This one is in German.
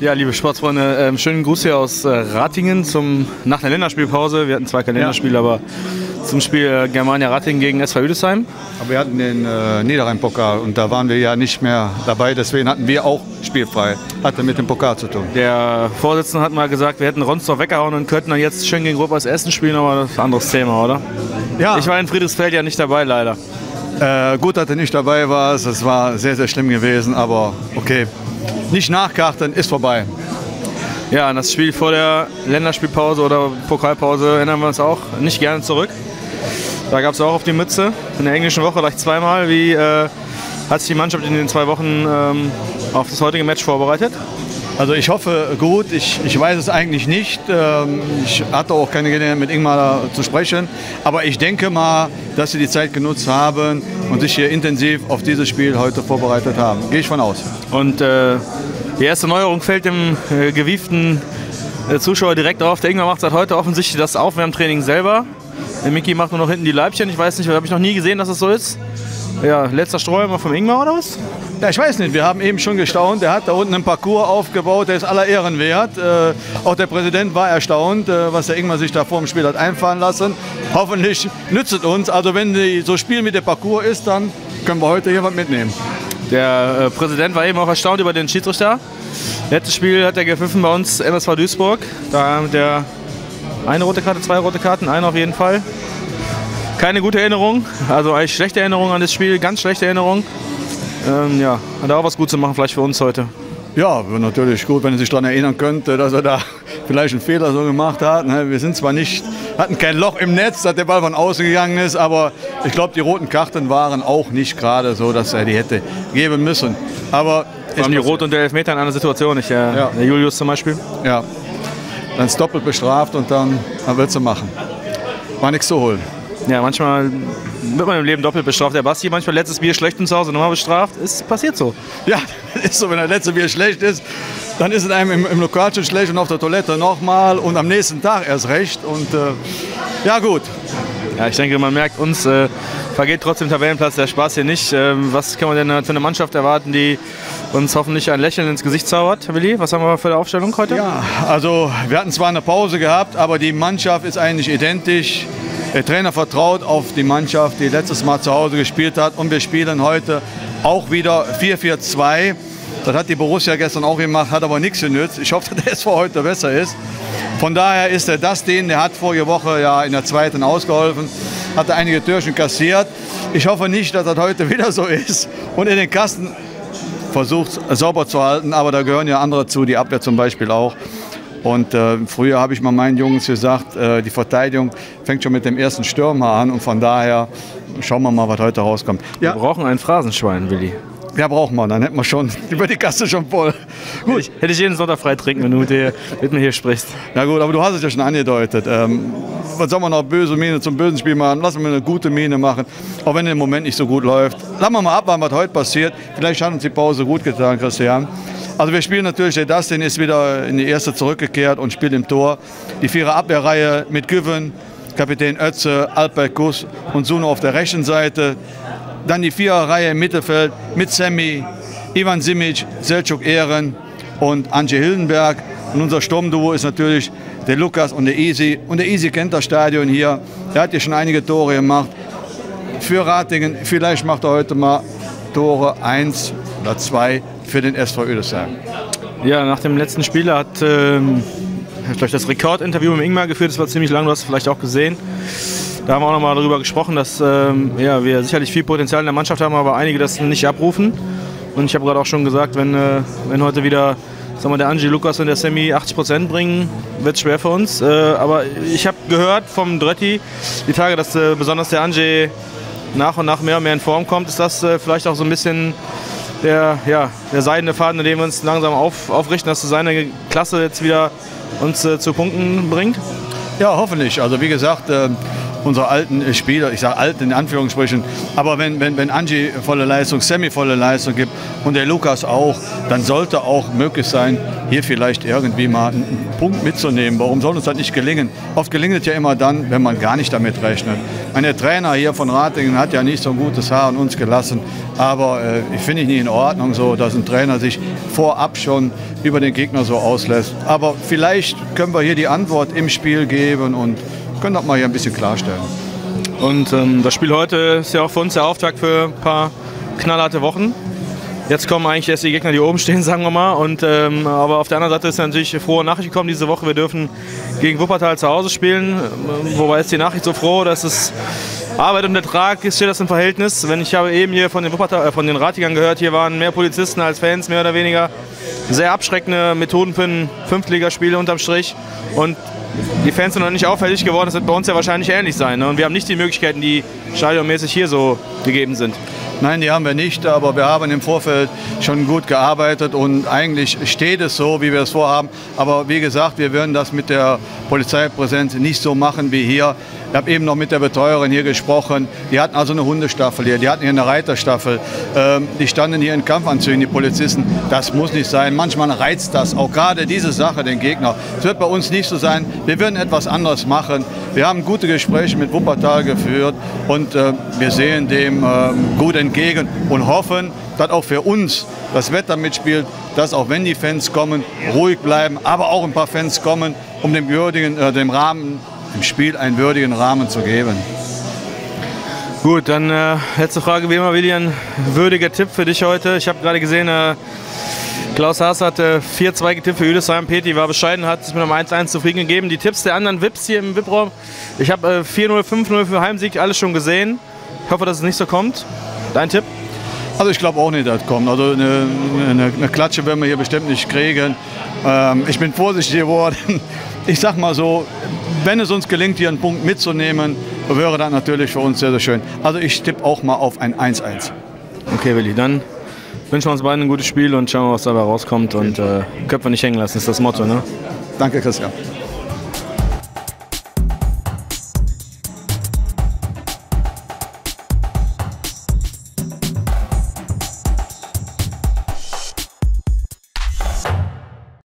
Ja, liebe Sportsfreunde, schönen Gruß hier aus Ratingen nach der Länderspielpause. Wir hatten zwar kein Länderspiel, aber zum Spiel Germania Ratingen gegen SV Hildesheim. Aber wir hatten den Niederrhein-Pokal und da waren wir ja nicht mehr dabei, deswegen hatten wir auch spielfrei. Hatte mit dem Pokal zu tun. Der Vorsitzende hat mal gesagt, wir hätten Ronsdorf weggehauen und könnten dann jetzt schön gegen Rupp-Eis Essen spielen, aber das ist ein anderes Thema, oder? Ja. Ich war in Friedrichsfeld ja nicht dabei, leider. Gut, dass du nicht dabei warst, es war sehr, sehr schlimm gewesen, aber okay. Nicht nachkarten, ist vorbei. Ja, an das Spiel vor der Länderspielpause oder Pokalpause erinnern wir uns auch nicht gerne zurück. Da gab es auch auf die Mütze. In der englischen Woche gleich zweimal. Wie hat sich die Mannschaft in den 2 Wochen auf das heutige Match vorbereitet? Also ich hoffe gut, ich weiß es eigentlich nicht. Ich hatte auch keine Gelegenheit mit Ingmar zu sprechen. Aber ich denke mal, dass sie die Zeit genutzt haben und sich hier intensiv auf dieses Spiel heute vorbereitet haben. Gehe ich von aus. Und die erste Neuerung fällt dem gewieften Zuschauer direkt auf. Der Ingmar macht seit heute offensichtlich das Aufwärmtraining selber. Der Micky macht nur noch hinten die Leibchen. Ich weiß nicht, habe ich noch nie gesehen, dass das so ist. Ja, letzter Streuer vom Ingmar oder was? Ja, ich weiß nicht, wir haben eben schon gestaunt, der hat da unten einen Parcours aufgebaut, der ist aller Ehren wert. Auch der Präsident war erstaunt, was der Ingmar sich da vor dem Spiel hat einfallen lassen. Hoffentlich nützt es uns, also wenn die so spielen wie der Parcours ist, dann können wir heute hier was mitnehmen. Der Präsident war eben auch erstaunt über den Schiedsrichter. Letztes Spiel hat er gepfiffen bei uns MSV Duisburg. Da mit der eine rote Karte, 2 rote Karten, eine auf jeden Fall. Keine gute Erinnerung, also eigentlich schlechte Erinnerung an das Spiel, ganz schlechte Erinnerung. Ja, hat er auch was gut zu machen, vielleicht für uns heute. Ja, wäre natürlich gut, wenn er sich daran erinnern könnte, dass er da vielleicht einen Fehler so gemacht hat. Wir sind zwar nicht, hatten kein Loch im Netz, dass der Ball von außen gegangen ist, aber ich glaube, die roten Karten waren auch nicht gerade so, dass er die hätte geben müssen. Aber die Rot und der Elfmeter in einer Situation, nicht der Julius zum Beispiel. Ja, dann ist doppelt bestraft und dann willst du machen. War nichts zu holen. Ja, manchmal wird man im Leben doppelt bestraft. Der Basti manchmal letztes Bier schlecht im Zuhause nochmal bestraft. Ist passiert so. Ja, ist so, wenn das letzte Bier schlecht ist, dann ist es einem im Lokal schon schlecht und auf der Toilette nochmal und am nächsten Tag erst recht. Und ja, gut. Ja, ich denke, man merkt, uns vergeht trotzdem Tabellenplatz der Spaß hier nicht. Was kann man denn für eine Mannschaft erwarten, die uns hoffentlich ein Lächeln ins Gesicht zaubert, Herr Willi? Was haben wir für eine Aufstellung heute? Ja, also wir hatten zwar eine Pause gehabt, aber die Mannschaft ist eigentlich identisch. Der Trainer vertraut auf die Mannschaft, die letztes Mal zu Hause gespielt hat. Und wir spielen heute auch wieder 4-4-2. Das hat die Borussia gestern auch gemacht, hat aber nichts genützt. Ich hoffe, dass der SV heute besser ist. Von daher ist der der hat vorige Woche ja in der zweiten ausgeholfen, hat einige Türchen kassiert. Ich hoffe nicht, dass das heute wieder so ist und in den Kasten versucht sauber zu halten. Aber da gehören ja andere zu, die Abwehr zum Beispiel auch. Und früher habe ich mal meinen Jungs gesagt, die Verteidigung fängt schon mit dem ersten Stürmer an. Und von daher schauen wir mal, was heute rauskommt. Ja. Wir brauchen ein Phrasenschwein, Willi. Ja, brauchen wir. Dann hätten wir schon über die Kasse schon voll. Gut. Hätte ich jeden Sonntag frei trinken, wenn du mit mir hier sprichst. Ja gut, aber du hast es ja schon angedeutet. Was soll man noch böse Miene zum bösen Spiel machen? Lassen wir eine gute Miene machen, auch wenn es im Moment nicht so gut läuft. Lassen wir mal abwarten, was heute passiert. Vielleicht hat uns die Pause gut getan, Christian. Also wir spielen natürlich, der Dustin ist wieder in die erste zurückgekehrt und spielt im Tor. Die 4er Abwehrreihe mit Güven, Kapitän Ötze, Albert Kuss und Suno auf der rechten Seite. Dann die 4er-Reihe im Mittelfeld mit Sammy, Ivan Simic, Selçuk Ehren und Anje Hildenberg. Und unser Sturmduo ist natürlich der Lukas und der Easy. Und der Easy kennt das Stadion hier. Er hat hier schon einige Tore gemacht für Ratingen. Vielleicht macht er heute mal Tore 1 oder 2 für den SV Hildesheim. Ja, nach dem letzten Spiel hat vielleicht das Rekordinterview mit Ingmar geführt. Das war ziemlich lang, du hast es vielleicht auch gesehen. Da haben wir auch noch mal darüber gesprochen, dass wir sicherlich viel Potenzial in der Mannschaft haben, aber einige das nicht abrufen. Und ich habe gerade auch schon gesagt, wenn heute wieder der Angie, Lukas und der Sammy 80% bringen, wird es schwer für uns. Aber ich habe gehört vom Drötti die Tage, dass besonders der Angie nach und nach mehr und mehr in Form kommt. Ist das vielleicht auch so ein bisschen der seidene Faden, in dem wir uns langsam aufrichten, dass seine Klasse jetzt wieder uns zu Punkten bringt? Ja, hoffentlich. Also wie gesagt, unsere alten Spieler, ich sage alt in Anführungsstrichen, aber wenn Angie volle Leistung, Sammy volle Leistung gibt und der Lukas auch, dann sollte auch möglich sein, hier vielleicht irgendwie mal einen Punkt mitzunehmen. Warum soll uns das nicht gelingen? Oft gelingt es ja immer dann, wenn man gar nicht damit rechnet. Der Trainer hier von Ratingen hat ja nicht so ein gutes Haar an uns gelassen, aber ich finde es nicht in Ordnung so, dass ein Trainer sich vorab schon über den Gegner so auslässt. Aber vielleicht können wir hier die Antwort im Spiel geben und können das mal hier ein bisschen klarstellen. Und das Spiel heute ist ja auch für uns der Auftakt für ein paar knallharte Wochen. Jetzt kommen eigentlich erst die Gegner, die oben stehen, sagen wir mal. Aber auf der anderen Seite ist natürlich eine frohe Nachricht gekommen diese Woche. Wir dürfen gegen Wuppertal zu Hause spielen. Wobei ist die Nachricht so froh, dass es Arbeit und Ertrag steht das im Verhältnis. Ich habe eben hier von den Ratigern gehört, hier waren mehr Polizisten als Fans, mehr oder weniger. Sehr abschreckende Methoden für ein Fünftligaspiel unterm Strich. Und die Fans sind noch nicht auffällig geworden. Das wird bei uns ja wahrscheinlich ähnlich sein. Ne? Und wir haben nicht die Möglichkeiten, die stadionmäßig hier so gegeben sind. Nein, die haben wir nicht, aber wir haben im Vorfeld schon gut gearbeitet und eigentlich steht es so, wie wir es vorhaben. Aber wie gesagt, wir werden das mit der Polizeipräsenz nicht so machen wie hier. Ich habe eben noch mit der Betreuerin hier gesprochen. Die hatten also eine Hundestaffel hier, die hatten hier eine Reiterstaffel. Die standen hier in Kampfanzügen, die Polizisten. Das muss nicht sein. Manchmal reizt das auch gerade diese Sache den Gegner. Es wird bei uns nicht so sein. Wir werden etwas anderes machen. Wir haben gute Gespräche mit Wuppertal geführt und wir sehen dem gut entgegen und hoffen, dass auch für uns das Wetter mitspielt, dass auch wenn die Fans kommen, ruhig bleiben, aber auch ein paar Fans kommen, um dem Spiel einen würdigen Rahmen zu geben. Gut, dann letzte Frage wie immer, Willi, ein würdiger Tipp für dich heute. Ich habe gerade gesehen, Klaus Haas hat 4-2 getippt für Hildesheim. Peti war bescheiden, hat sich mit einem 1-1 zufrieden gegeben. Die Tipps der anderen VIPs hier im VIP-Raum, ich habe 4-0, 5-0 für Heimsieg, alles schon gesehen. Ich hoffe, dass es nicht so kommt. Dein Tipp? Also ich glaube auch nicht, dass es kommt. Also eine Klatsche werden wir hier bestimmt nicht kriegen. Ich bin vorsichtig geworden. Ich sag mal so, wenn es uns gelingt, hier einen Punkt mitzunehmen, wäre das natürlich für uns sehr, sehr schön. Also ich tippe auch mal auf ein 1-1. Okay, Willi, dann wünschen wir uns beiden ein gutes Spiel und schauen wir, was dabei rauskommt. Und Köpfe nicht hängen lassen, ist das Motto, ne? Danke, Christian.